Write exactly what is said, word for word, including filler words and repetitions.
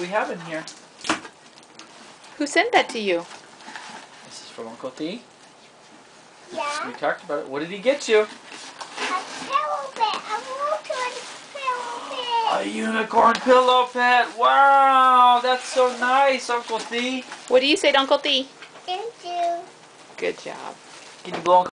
we have in here? Who sent that to you? This is from Uncle T. Yeah. We talked about it. What did he get you? A pillow pet. A woocorn pillow pet. A unicorn pillow pet. Wow, that's so nice, Uncle T. What do you say to Uncle T? Thank you. Good job. Can you blow